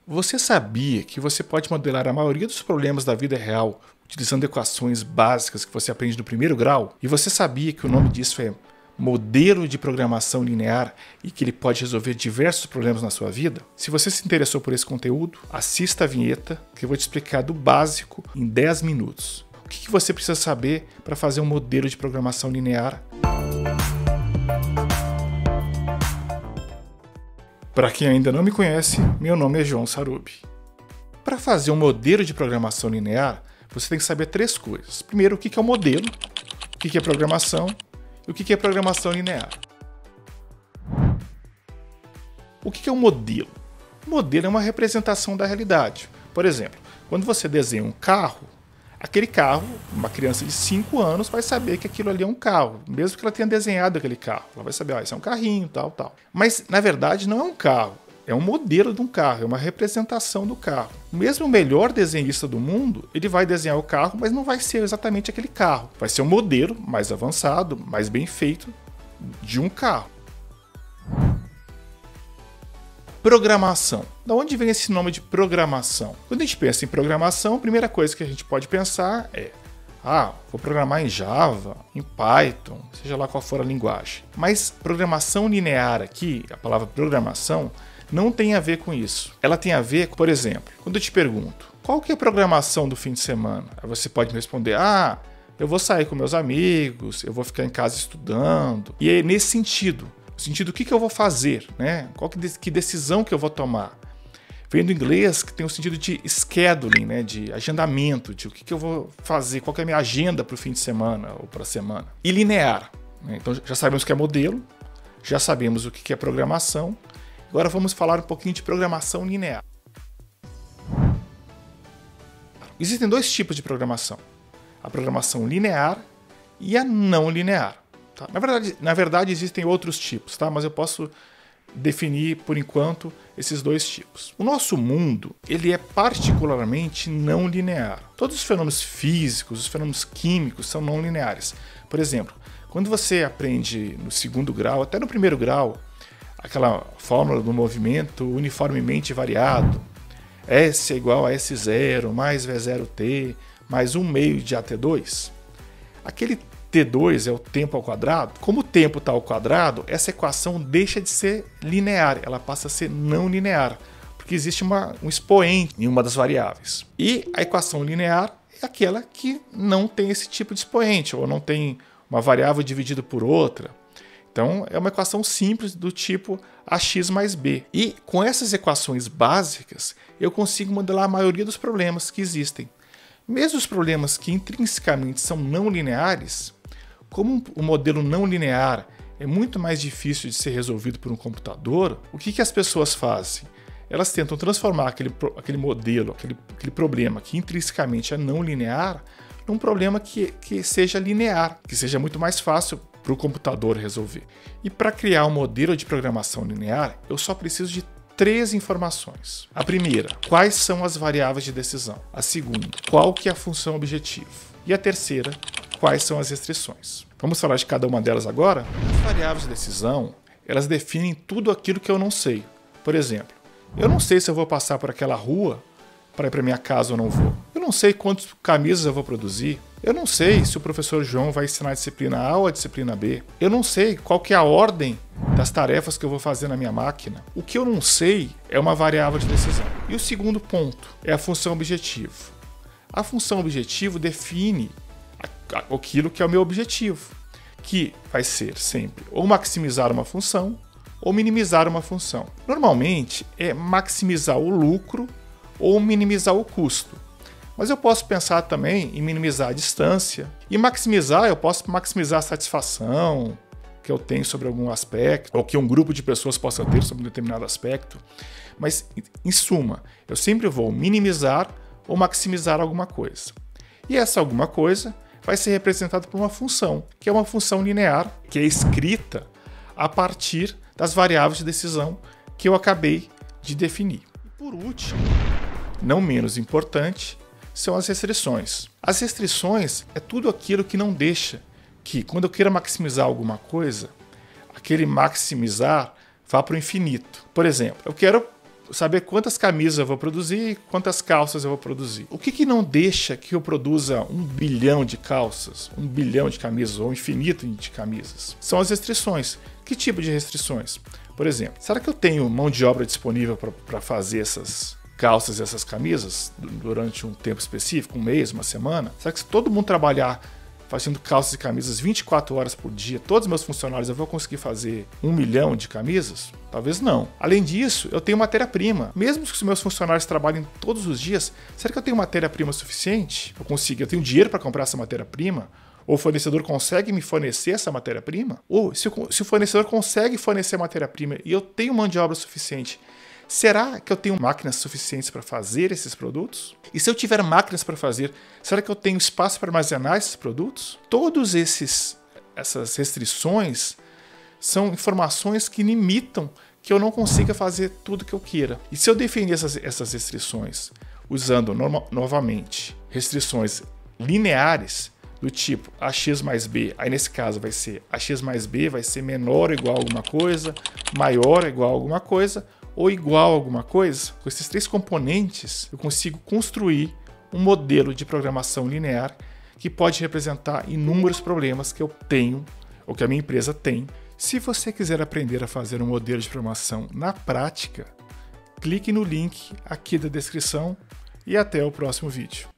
Você sabia que você pode modelar a maioria dos problemas da vida real utilizando equações básicas que você aprende no primeiro grau? E você sabia que o nome disso é modelo de programação linear e que ele pode resolver diversos problemas na sua vida? Se você se interessou por esse conteúdo, assista a vinheta que eu vou te explicar do básico em 10 minutos. O que você precisa saber para fazer um modelo de programação linear? Para quem ainda não me conhece, meu nome é João Sarubi. Para fazer um modelo de programação linear, você tem que saber 3 coisas. Primeiro, o que é um modelo, o que é programação e o que é programação linear. O que é um modelo? O modelo é uma representação da realidade. Por exemplo, quando você desenha um carro, aquele carro, uma criança de 5 anos vai saber que aquilo ali é um carro, mesmo que ela tenha desenhado aquele carro. Ela vai saber, isso é um carrinho, tal. Mas, na verdade, não é um carro. É um modelo de um carro, é uma representação do carro. Mesmo o melhor desenhista do mundo, ele vai desenhar o carro, mas não vai ser exatamente aquele carro. Vai ser um modelo mais avançado, mais bem feito de um carro. Programação. Da onde vem esse nome de programação? Quando a gente pensa em programação, a primeira coisa que a gente pode pensar é vou programar em Java, em Python, seja lá qual for a linguagem. Mas programação linear aqui, a palavra programação, não tem a ver com isso. Ela tem a ver, por exemplo, quando eu te pergunto, qual que é a programação do fim de semana? Aí você pode me responder, eu vou sair com meus amigos, eu vou ficar em casa estudando. E é nesse sentido. No sentido, o que eu vou fazer, né? Que decisão que eu vou tomar? Vem do inglês que tem o sentido de scheduling, né? De agendamento, de o que eu vou fazer, qual que é a minha agenda para o fim de semana ou para a semana. E linear, né? Então já sabemos o que é modelo, já sabemos o que é programação, agora vamos falar um pouquinho de programação linear. Existem 2 tipos de programação, a programação linear e a não linear. Tá? Na verdade, existem outros tipos, tá? Mas eu posso definir, por enquanto, esses 2 tipos. O nosso mundo ele é particularmente não linear. Todos os fenômenos físicos, os fenômenos químicos são não lineares. Por exemplo, quando você aprende no 2º grau, até no 1º grau, aquela fórmula do movimento uniformemente variado, S é igual a S0 mais V0t mais 1 meio de AT2, aquele T2 é o tempo ao quadrado. Como o tempo está ao quadrado, essa equação deixa de ser linear, ela passa a ser não linear, porque existe um expoente em uma das variáveis. E a equação linear é aquela que não tem esse tipo de expoente, ou não tem uma variável dividida por outra. Então, é uma equação simples do tipo ax mais b. E com essas equações básicas, eu consigo modelar a maioria dos problemas que existem. Mesmo os problemas que intrinsecamente são não lineares, como o modelo não linear é muito mais difícil de ser resolvido por um computador, o que as pessoas fazem? Elas tentam transformar aquele modelo, aquele problema que intrinsecamente é não linear, num problema que seja linear, que seja muito mais fácil para o computador resolver. E para criar um modelo de programação linear, eu só preciso de 3 informações. A primeira, quais são as variáveis de decisão? A segunda, qual que é a função objetivo? E a terceira, quais são as restrições? Vamos falar de cada uma delas agora? As variáveis de decisão, elas definem tudo aquilo que eu não sei. Por exemplo, eu não sei se eu vou passar por aquela rua para ir para minha casa ou não vou. Eu não sei quantas camisas eu vou produzir. Eu não sei se o professor João vai ensinar a disciplina A ou a disciplina B. Eu não sei qual que é a ordem das tarefas que eu vou fazer na minha máquina. O que eu não sei é uma variável de decisão. E o segundo ponto é a função objetivo. A função objetivo define aquilo que é o meu objetivo, que vai ser sempre ou maximizar uma função ou minimizar uma função. Normalmente é maximizar o lucro ou minimizar o custo. Mas eu posso pensar também em minimizar a distância. E maximizar, eu posso maximizar a satisfação que eu tenho sobre algum aspecto, ou que um grupo de pessoas possa ter sobre um determinado aspecto. Mas, em suma, eu sempre vou minimizar ou maximizar alguma coisa. E essa alguma coisa vai ser representada por uma função, que é uma função linear, que é escrita a partir das variáveis de decisão que eu acabei de definir. E por último, não menos importante, são as restrições. As restrições é tudo aquilo que não deixa que, quando eu queira maximizar alguma coisa, aquele maximizar vá para o infinito. Por exemplo, eu quero saber quantas camisas eu vou produzir e quantas calças eu vou produzir. O que não deixa que eu produza 1 bilhão de calças, 1 bilhão de camisas ou infinito de camisas? São as restrições. Que tipo de restrições? Por exemplo, será que eu tenho mão de obra disponível para fazer essas calças e essas camisas durante um tempo específico, um mês, uma semana? Será que se todo mundo trabalhar fazendo calças e camisas 24 horas por dia, todos os meus funcionários, eu vou conseguir fazer 1 milhão de camisas? Talvez não. Além disso, eu tenho matéria-prima. Mesmo que os meus funcionários trabalhem todos os dias, será que eu tenho matéria-prima suficiente? Eu tenho dinheiro para comprar essa matéria-prima? Ou o fornecedor consegue me fornecer essa matéria-prima? Ou se o fornecedor consegue fornecer matéria-prima e eu tenho mão de obra suficiente, será que eu tenho máquinas suficientes para fazer esses produtos? E se eu tiver máquinas para fazer, será que eu tenho espaço para armazenar esses produtos? Todas essas restrições são informações que limitam que eu não consiga fazer tudo que eu queira. E se eu definir essas restrições usando novamente restrições lineares, do tipo AX mais B, aí nesse caso vai ser AX mais B vai ser menor ou igual a alguma coisa, maior ou igual a alguma coisa, ou igual a alguma coisa. Com esses 3 componentes, eu consigo construir um modelo de programação linear que pode representar inúmeros problemas que eu tenho, ou que a minha empresa tem. Se você quiser aprender a fazer um modelo de programação na prática, clique no link aqui da descrição e até o próximo vídeo.